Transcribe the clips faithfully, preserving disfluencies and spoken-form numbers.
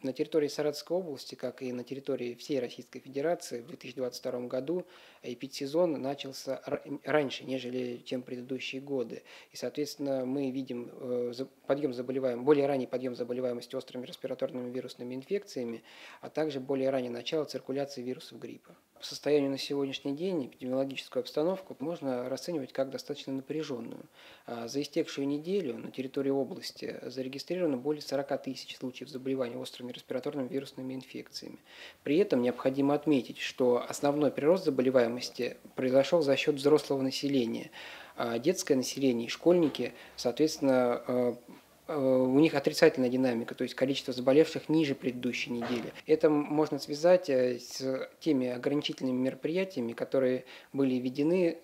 На территории Саратовской области, как и на территории всей Российской Федерации, в две тысячи двадцать втором году эпидсезон начался раньше, нежели чем предыдущие годы. И, соответственно, мы видим э, подъем заболеваемости, более ранний подъем заболеваемости острыми респираторными вирусными инфекциями, а также более раннее начало циркуляции вирусов гриппа. По состоянию на сегодняшний день эпидемиологическую обстановку можно расценивать как достаточно напряженную. За истекшую неделю на территории области зарегистрировано более сорока тысяч случаев заболевания острыми респираторными вирусными инфекциями. При этом необходимо отметить, что основной прирост заболеваемости произошел за счет взрослого населения. А детское население и школьники, соответственно, у них отрицательная динамика, то есть количество заболевших ниже предыдущей недели. Это можно связать с теми ограничительными мероприятиями, которые были введены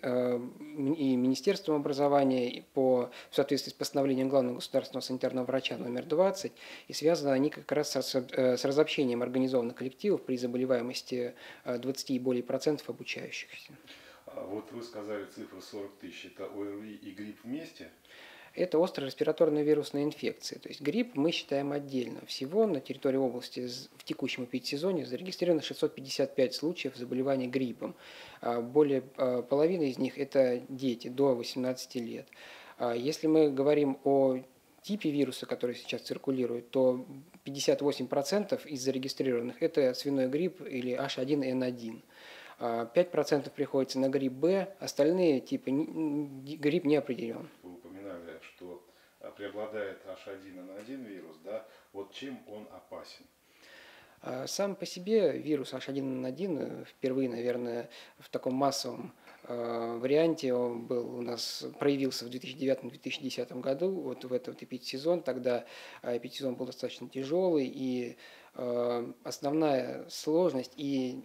и Министерством образования по, в соответствии с постановлением главного государственного санитарного врача номер двадцать, и связаны они как раз с, с разобщением организованных коллективов при заболеваемости двадцати и более процентов обучающихся. Вот вы сказали цифру сорок тысяч, это ОРВИ и грипп вместе? Это острая респираторная вирусная инфекция. То есть грипп мы считаем отдельно. Всего на территории области в текущем эпидсезоне зарегистрировано шестьсот пятьдесят пять случаев заболевания гриппом. Более половины из них это дети до восемнадцати лет. Если мы говорим о типе вируса, который сейчас циркулирует, то пятьдесят восемь процентов из зарегистрированных это свиной грипп или эйч один эн один. пять процентов приходится на грипп Б, остальные типы грипп не определен. Вы упоминали, что преобладает эйч один эн один вирус, да? Вот чем он опасен? Сам по себе вирус эйч один эн один впервые, наверное, в таком массовом варианте он был у нас проявился в две тысячи девятом — две тысячи десятом году, вот в этот эпидсезон. Тогда эпидсезон был достаточно тяжелый, и основная сложность и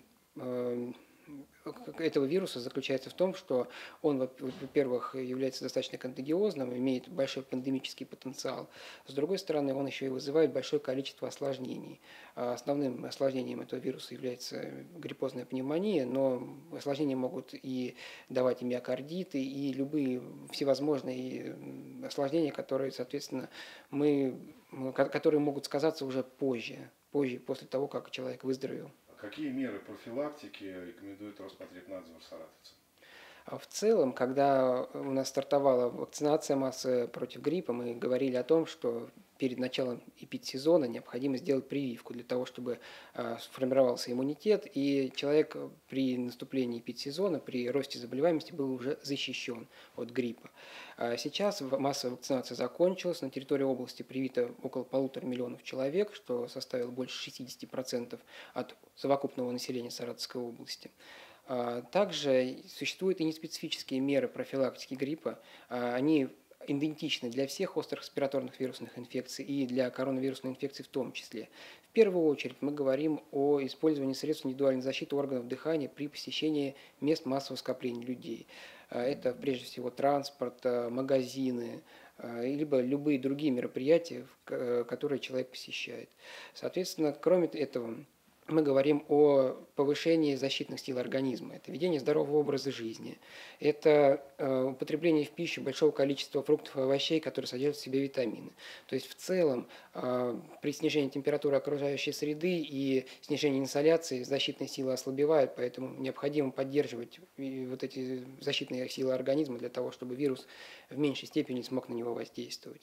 этого вируса заключается в том, что он, во-первых, является достаточно контагиозным, имеет большой пандемический потенциал. С другой стороны, он еще и вызывает большое количество осложнений. Основным осложнением этого вируса является гриппозная пневмония, но осложнения могут и давать и миокардиты, и любые всевозможные осложнения, которые, соответственно, мы, которые могут сказаться уже позже, позже, после того, как человек выздоровел. Какие меры профилактики рекомендует Роспотребнадзор саратовцам? В целом, когда у нас стартовала вакцинация массовая против гриппа, мы говорили о том, что перед началом эпидсезона необходимо сделать прививку для того, чтобы сформировался иммунитет, и человек при наступлении эпидсезона, при росте заболеваемости был уже защищен от гриппа. Сейчас массовая вакцинация закончилась, на территории области привито около полутора миллионов человек, что составило больше шестидесяти процентов от совокупного населения Саратовской области. Также существуют и неспецифические меры профилактики гриппа. Они идентичны для всех острых респираторных вирусных инфекций и для коронавирусной инфекции в том числе. В первую очередь мы говорим о использовании средств индивидуальной защиты органов дыхания при посещении мест массового скопления людей. Это прежде всего транспорт, магазины, либо любые другие мероприятия, которые человек посещает. Соответственно, кроме этого, мы говорим о повышении защитных сил организма. Это ведение здорового образа жизни. Это употребление в пищу большого количества фруктов и овощей, которые содержат в себе витамины. То есть в целом при снижении температуры окружающей среды и снижении инсоляции защитные силы ослабевают, поэтому необходимо поддерживать вот эти защитные силы организма для того, чтобы вирус в меньшей степени смог на него воздействовать.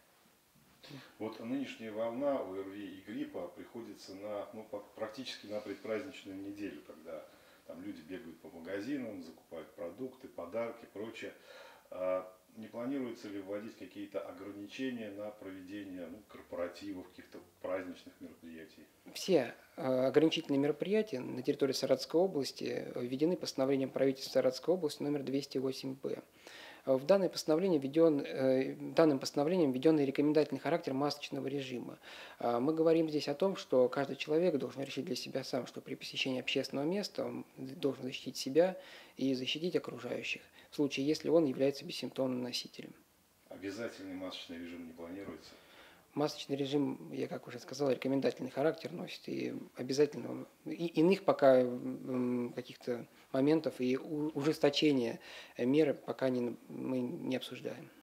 Вот нынешняя волна ОРВИ и гриппа приходится на, ну, практически на предпраздничную неделю, когда там люди бегают по магазинам, закупают продукты, подарки, прочее. А не планируется ли вводить какие-то ограничения на проведение, ну, корпоративов, каких-то праздничных мероприятий? Все ограничительные мероприятия на территории Саратовской области введены постановлением правительства Саратовской области номер двести восемь П. В данное постановление введен, данным постановлением введен рекомендательный характер масочного режима. Мы говорим здесь о том, что каждый человек должен решить для себя сам, что при посещении общественного места он должен защитить себя и защитить окружающих, в случае, если он является бессимптомным носителем. Обязательный масочный режим не планируется? Масочный режим, я как уже сказал, рекомендательный характер носит, и обязательно и иных пока каких-то моментов и ужесточения меры пока не, мы не обсуждаем.